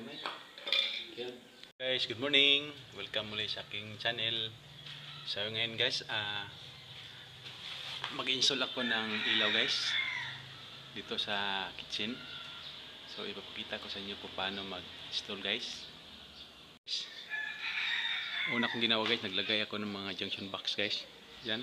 Guys, good morning. Welcome muli sa aking channel. So ngayon guys, mag-install ako ng ilaw guys dito sa kitchen. So ipapakita ko sa inyo kung paano mag-install guys. Una kong ginawa guys, naglagay ako ng mga junction box guys. Yan.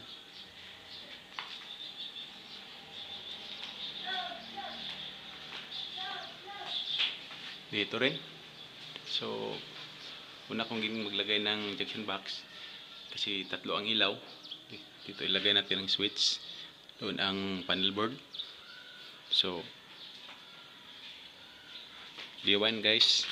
Dito rin. So una kong maglagay ng junction box kasi tatlo ang ilaw. Dito ilagay natin ang switch, doon ang panel board. So D1 guys.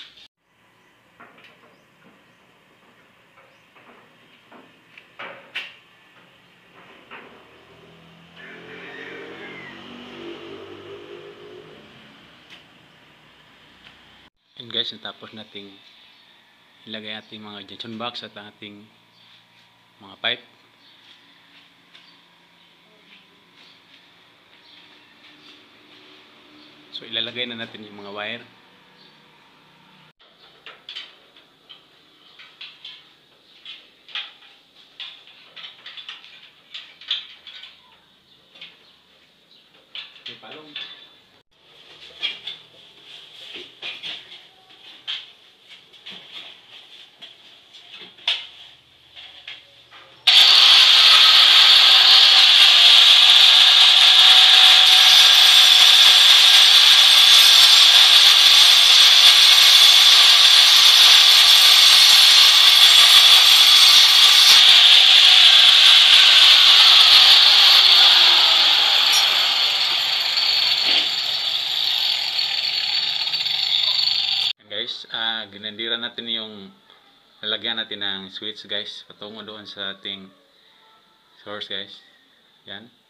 And guys, natapos nating ilagay ating mga junction box at ating mga pipe. So ilalagay na natin yung mga wire. Okay, palong. Guys, ginandira natin yung lalagyan natin ng switch guys patungo doon sa ating source guys. Yan.